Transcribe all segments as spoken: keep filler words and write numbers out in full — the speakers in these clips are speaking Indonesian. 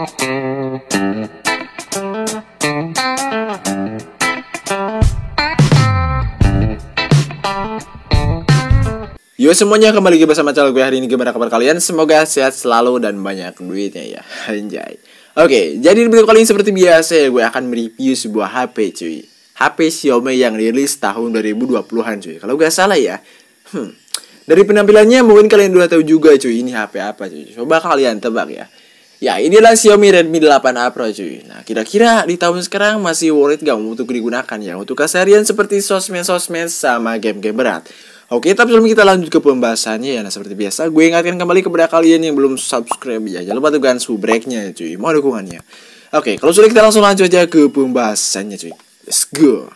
Yo semuanya, kembali lagi bersama channel gue. Hari ini gimana kabar kalian? Semoga sehat selalu dan banyak duitnya ya. Anjay. Oke, jadi di video kali ini seperti biasa ya, gue akan mereview sebuah H P cuy. H P Xiaomi yang rilis tahun dua ribu dua puluhan cuy. Kalau gak salah ya. Hmm. Dari penampilannya mungkin kalian udah tahu juga cuy, ini H P apa cuy. Coba kalian tebak ya. Ya, inilah Xiaomi Redmi delapan A Pro cuy. Nah, kira-kira di tahun sekarang masih worth it gak untuk digunakan ya untuk keseharian seperti sosmed-sosmed sama game-game berat. Oke, tapi sebelum kita lanjut ke pembahasannya ya, nah seperti biasa gue ingatkan kembali kepada kalian yang belum subscribe ya, jangan lupa tekan subscribe-nya cuy, mau dukungannya. Oke, kalau sudah kita langsung lanjut aja ke pembahasannya cuy. Let's go.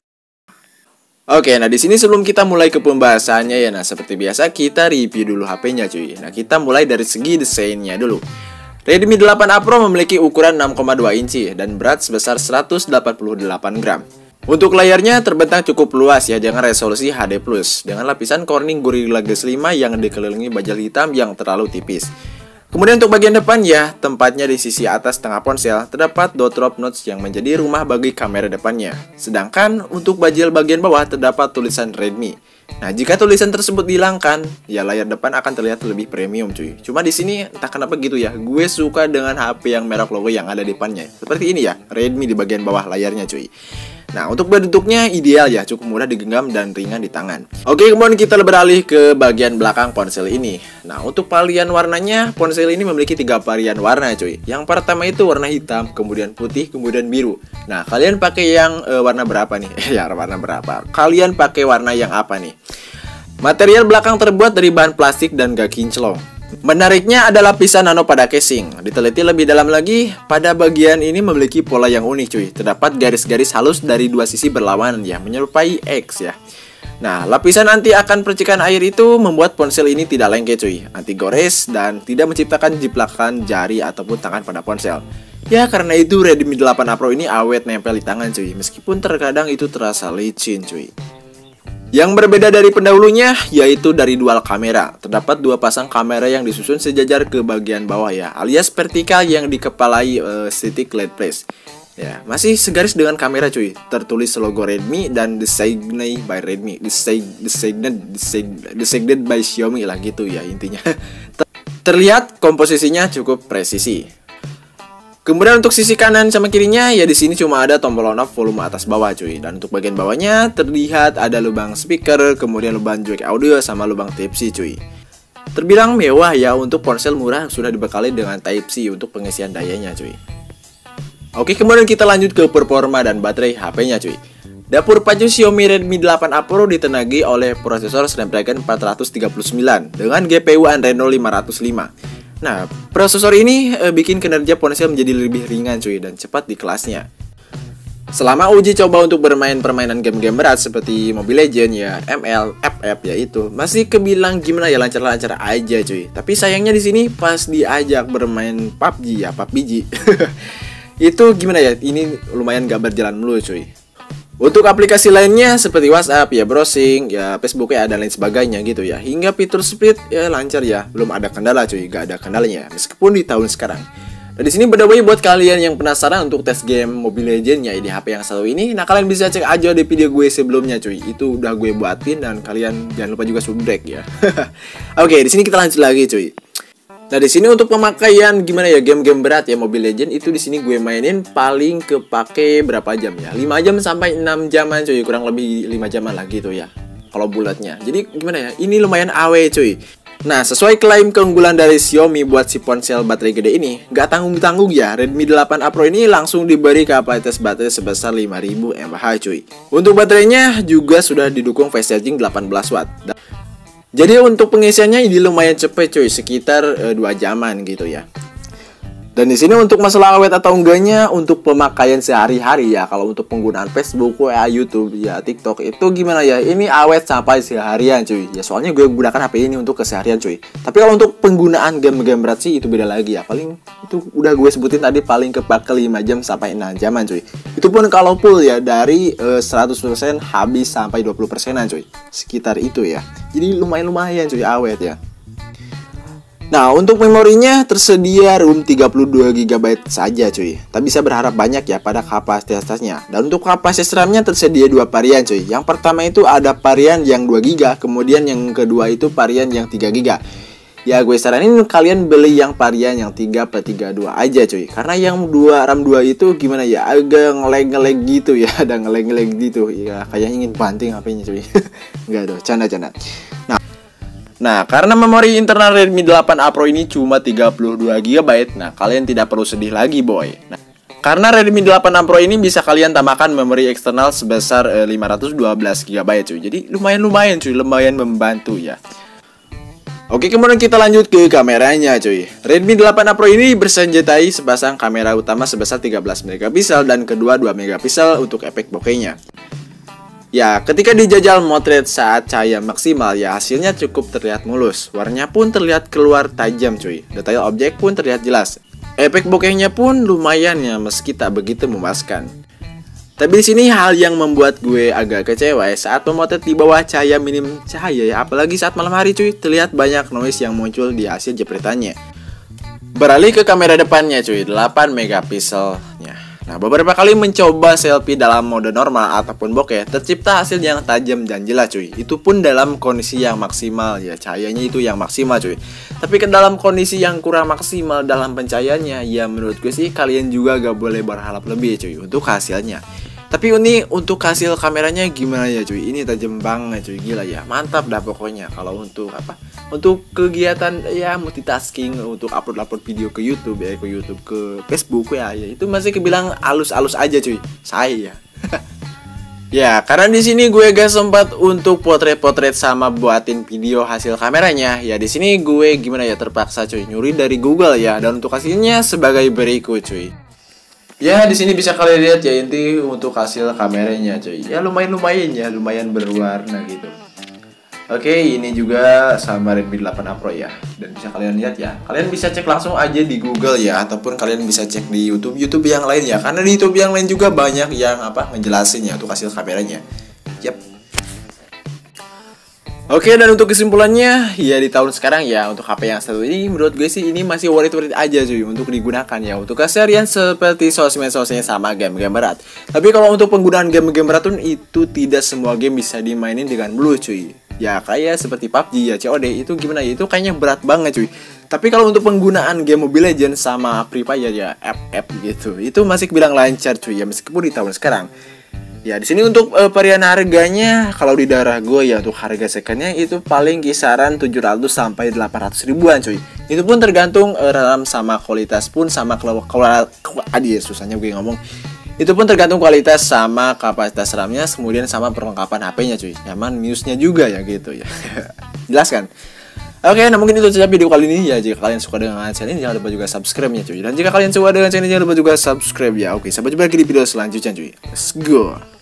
Oke, nah di sini sebelum kita mulai ke pembahasannya ya, nah seperti biasa kita review dulu H P-nya cuy. Nah, kita mulai dari segi desainnya dulu. Redmi delapan A Pro memiliki ukuran enam koma dua inci dan berat sebesar seratus delapan puluh delapan gram. Untuk layarnya terbentang cukup luas ya, dengan resolusi H D plus, dengan lapisan Corning Gorilla Glass lima yang dikelilingi baja hitam yang terlalu tipis. Kemudian untuk bagian depan ya, tempatnya di sisi atas tengah ponsel, terdapat dot drop notch yang menjadi rumah bagi kamera depannya. Sedangkan untuk bagian bagian bawah terdapat tulisan Redmi. Nah, jika tulisan tersebut dihilangkan, ya layar depan akan terlihat lebih premium cuy. Cuma di sini entah kenapa gitu ya, gue suka dengan H P yang merek logo yang ada di depannya. Seperti ini ya, Redmi di bagian bawah layarnya cuy. Nah, untuk bentuknya ideal ya, cukup mudah digenggam dan ringan di tangan. Oke, kemudian kita beralih ke bagian belakang ponsel ini. Nah, untuk varian warnanya, ponsel ini memiliki tiga varian warna cuy. Yang pertama itu warna hitam, kemudian putih, kemudian biru. Nah, kalian pakai yang uh, warna berapa nih? Ya, warna berapa? Kalian pakai warna yang apa nih? Material belakang terbuat dari bahan plastik dan gak kinclong. Menariknya ada lapisan nano pada casing. Diteliti lebih dalam lagi, pada bagian ini memiliki pola yang unik cuy. Terdapat garis-garis halus dari dua sisi berlawanan ya, menyerupai X ya. Nah, lapisan anti akan percikan air itu membuat ponsel ini tidak lengket cuy, anti gores dan tidak menciptakan jiplakan jari ataupun tangan pada ponsel. Ya, karena itu Redmi delapan A Pro ini awet nempel di tangan cuy, meskipun terkadang itu terasa licin cuy. Yang berbeda dari pendahulunya yaitu dari dual kamera. Terdapat dua pasang kamera yang disusun sejajar ke bagian bawah ya, alias vertikal yang dikepalai uh, stick L E D flash. Ya, masih segaris dengan kamera cuy. Tertulis logo Redmi dan designed by Redmi. Designed designed designed by Xiaomi lah gitu ya intinya. Terlihat komposisinya cukup presisi. Kemudian untuk sisi kanan sama kirinya ya, di sini cuma ada tombol on off volume atas bawah cuy. Dan untuk bagian bawahnya terlihat ada lubang speaker, kemudian lubang jack audio sama lubang Type C cuy. Terbilang mewah ya untuk ponsel murah sudah dibekali dengan Type C untuk pengisian dayanya cuy. Oke, kemudian kita lanjut ke performa dan baterai H P-nya cuy. Dapur pacu Xiaomi Redmi delapan A Pro ditenagai oleh prosesor Snapdragon empat ratus tiga puluh sembilan dengan G P U Adreno lima ratus lima. Nah, prosesor ini e, bikin kinerja ponsel menjadi lebih ringan cuy dan cepat di kelasnya. Selama uji coba untuk bermain permainan game-game berat seperti Mobile Legends ya, M L, F F ya itu masih kebilang gimana ya, lancar-lancar aja cuy. Tapi sayangnya di sini pas diajak bermain P U B G ya, P U B G itu gimana ya, ini lumayan gak berjalan mulu cuy. Untuk aplikasi lainnya seperti WhatsApp ya, browsing ya, Facebook ya, dan lain sebagainya gitu ya, hingga fitur speed ya lancar ya, belum ada kendala cuy, gak ada kendalanya meskipun di tahun sekarang. Dan di sini by the way buat kalian yang penasaran untuk tes game Mobile Legends ya di H P yang satu ini, nah kalian bisa cek aja di video gue sebelumnya cuy, itu udah gue buatin dan kalian jangan lupa juga subscribe ya. Oke, di sini kita lanjut lagi cuy. Nah, di sini untuk pemakaian gimana ya, game-game berat ya Mobile Legends itu di sini gue mainin paling kepake berapa jam ya? lima jam sampai enam jaman cuy, kurang lebih lima jaman lah gitu ya kalau bulatnya. Jadi gimana ya? Ini lumayan awet cuy. Nah, sesuai klaim keunggulan dari Xiaomi buat si ponsel baterai gede ini, gak tanggung-tanggung ya, Redmi delapan A Pro ini langsung diberi kapasitas baterai sebesar lima ribu mAh cuy. Untuk baterainya juga sudah didukung fast charging delapan belas watt. Jadi untuk pengisiannya ini lumayan cepet cuy, sekitar e, dua jaman gitu ya. Dan di sini untuk masalah awet atau enggaknya untuk pemakaian sehari-hari ya, kalau untuk penggunaan Facebook, W A, YouTube, ya TikTok itu gimana ya? Ini awet sampai seharian cuy. Ya soalnya gue gunakan H P ini untuk keseharian cuy. Tapi kalau untuk penggunaan game-game berat sih itu beda lagi ya. Paling itu udah gue sebutin tadi, paling kepake lima jam sampai enam jaman cuy. Itu pun kalau full ya, dari e, seratus persen habis sampai dua puluh persenan cuy. Sekitar itu ya. Jadi lumayan-lumayan cuy awet ya. Nah, untuk memorinya tersedia room tiga puluh dua giga byte saja cuy. Tak bisa berharap banyak ya pada kapasitasnya. Dan untuk kapasitas RAM-nya tersedia dua varian cuy. Yang pertama itu ada varian yang dua giga, kemudian yang kedua itu varian yang tiga giga. Ya gue saranin kalian beli yang varian yang tiga per tiga puluh dua aja cuy. Karena yang dua RAM dua itu gimana ya, agak ngelag-ngelag gitu ya. Ada ngelag-ngelag gitu. Ya kayak ingin banting H P-nya cuy. Enggak dong, canda-canda. Nah, Nah, karena memori internal Redmi delapan A Pro ini cuma tiga puluh dua giga byte, nah kalian tidak perlu sedih lagi boy. Nah, karena Redmi delapan A Pro ini bisa kalian tambahkan memori eksternal sebesar eh, lima ratus dua belas giga byte cuy. Jadi lumayan-lumayan cuy, lumayan membantu ya. Oke, kemudian kita lanjut ke kameranya cuy. Redmi delapan A Pro ini bersenjatai sepasang kamera utama sebesar tiga belas megapiksel dan kedua dua megapiksel untuk efek bokehnya. Ya, ketika dijajal motret saat cahaya maksimal, ya hasilnya cukup terlihat mulus. Warnanya pun terlihat keluar tajam cuy. Detail objek pun terlihat jelas. Efek bokehnya pun lumayan ya, meski tak begitu memuaskan. Tapi di sini hal yang membuat gue agak kecewa ya, saat memotret di bawah cahaya minim cahaya ya, apalagi saat malam hari cuy, terlihat banyak noise yang muncul di hasil jepretannya. Beralih ke kamera depannya cuy, delapan megapikselnya. Nah, beberapa kali mencoba selfie dalam mode normal ataupun bokeh, tercipta hasil yang tajam dan jelas cuy. Itu pun dalam kondisi yang maksimal ya, cahayanya itu yang maksimal cuy. Tapi ke dalam kondisi yang kurang maksimal dalam pencahayaannya, ya menurut gue sih kalian juga gak boleh berharap lebih cuy untuk hasilnya. Tapi ini untuk hasil kameranya gimana ya cuy? Ini tajam banget cuy, gila ya. Mantap dah pokoknya. Kalau untuk apa? Untuk kegiatan ya multitasking, untuk upload-upload video ke YouTube ya, ke YouTube, ke Facebook ya, ya itu masih kebilang alus-alus aja cuy. Saya ya. Ya, karena di sini gue gak sempat untuk potret-potret sama buatin video hasil kameranya. Ya di sini gue gimana ya, terpaksa cuy nyuri dari Google ya, dan untuk hasilnya sebagai berikut cuy. Ya di sini bisa kalian lihat ya inti untuk hasil kameranya cuy. Ya lumayan-lumayan ya, lumayan berwarna gitu. Oke, ini juga sama Redmi delapan A Pro ya. Dan bisa kalian lihat ya. Kalian bisa cek langsung aja di Google ya, ataupun kalian bisa cek di YouTube YouTube yang lain ya. Karena di YouTube yang lain juga banyak yang apa ngejelasin ya untuk hasil kameranya. Yap. Oke, dan untuk kesimpulannya ya di tahun sekarang ya, untuk H P yang satu ini menurut gue sih ini masih worth it aja cuy untuk digunakan ya, untuk keseharian seperti sosmed-sosmed sama game-game berat. Tapi kalau untuk penggunaan game-game berat pun itu tidak semua game bisa dimainin dengan blue cuy. Ya kayak seperti P U B G ya, C O D itu gimana ya, itu kayaknya berat banget cuy. Tapi kalau untuk penggunaan game Mobile Legends sama Free Fire ya F F gitu, itu masih bilang lancar cuy ya, meskipun di tahun sekarang. Ya di sini untuk uh, varian harganya kalau di daerah gue ya, untuk harga secondnya itu paling kisaran tujuh ratus sampai delapan ratus ribuan cuy. Itu pun tergantung uh, RAM sama kualitas pun sama kalau adik susahnya gue ngomong. Itu pun tergantung kualitas sama kapasitas RAM-nya, kemudian sama perlengkapan H P-nya cuy. Nyaman minusnya juga ya gitu ya. Jelas kan? Oke, nah mungkin itu saja video kali ini ya. Jika kalian suka dengan channel ini jangan lupa juga subscribe-nya cuy. Dan jika kalian suka dengan channel ini jangan lupa juga subscribe ya. Oke, sampai jumpa lagi di video selanjutnya cuy. Let's go.